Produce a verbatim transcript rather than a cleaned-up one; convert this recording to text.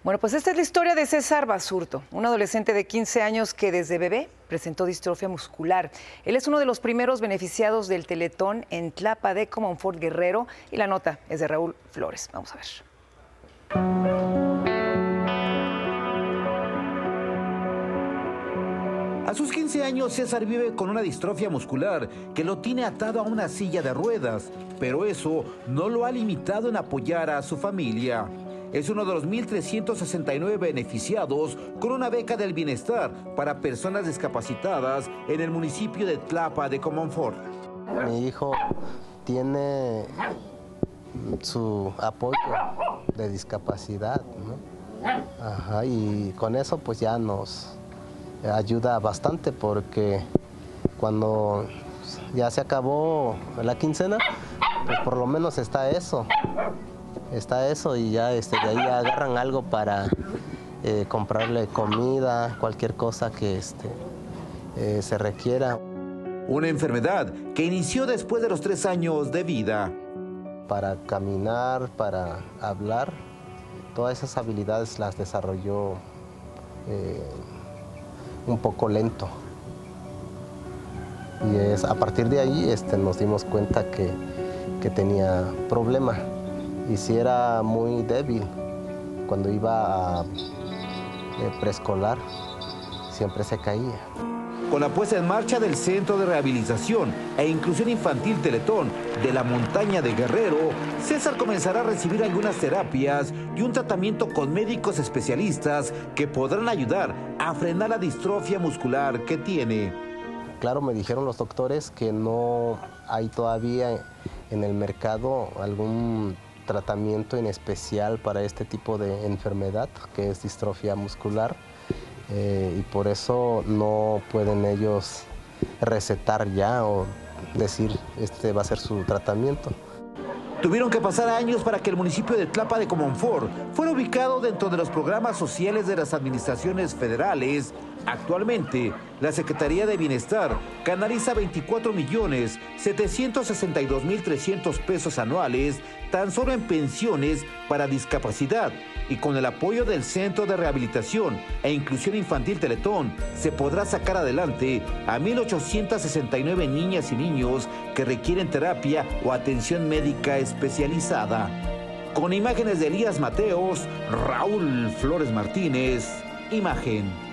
Bueno, pues esta es la historia de César Basurto, un adolescente de quince años que desde bebé presentó distrofia muscular. Él es uno de los primeros beneficiados del Teletón en Tlapa de Comonfort, Guerrero, y la nota es de Raúl Flores. Vamos a ver. A sus quince años, César vive con una distrofia muscular que lo tiene atado a una silla de ruedas, pero eso no lo ha limitado en apoyar a su familia. Es uno de los mil trescientos sesenta y nueve beneficiados con una beca del bienestar para personas discapacitadas en el municipio de Tlapa de Comonfort. Mi hijo tiene su apoyo de discapacidad, ¿no? Ajá, y con eso pues ya nos ayuda bastante, porque cuando ya se acabó la quincena, pues por lo menos está eso. Está eso y ya este, de ahí agarran algo para eh, comprarle comida, cualquier cosa que este, eh, se requiera. Una enfermedad que inició después de los tres años de vida. Para caminar, para hablar, todas esas habilidades las desarrolló eh, un poco lento. Y es, a partir de ahí este, nos dimos cuenta que, que tenía problema. Y si era muy débil, cuando iba a eh, preescolar, siempre se caía. Con la puesta en marcha del Centro de Rehabilitación e Inclusión Infantil Teletón de la Montaña de Guerrero, César comenzará a recibir algunas terapias y un tratamiento con médicos especialistas que podrán ayudar a frenar la distrofia muscular que tiene. Claro, me dijeron los doctores que no hay todavía en el mercado algún tratamiento en especial para este tipo de enfermedad, que es distrofia muscular, eh, y por eso no pueden ellos recetar ya o decir este va a ser su tratamiento. Tuvieron que pasar años para que el municipio de Tlapa de Comonfort fuera ubicado dentro de los programas sociales de las administraciones federales. Actualmente, la Secretaría de Bienestar canaliza veinticuatro millones setecientos sesenta y dos mil trescientos pesos anuales tan solo en pensiones para discapacidad, y con el apoyo del Centro de Rehabilitación e Inclusión Infantil Teletón se podrá sacar adelante a mil ochocientas sesenta y nueve niñas y niños que requieren terapia o atención médica especializada. Con imágenes de Elías Mateos, Raúl Flores Martínez, Imagen.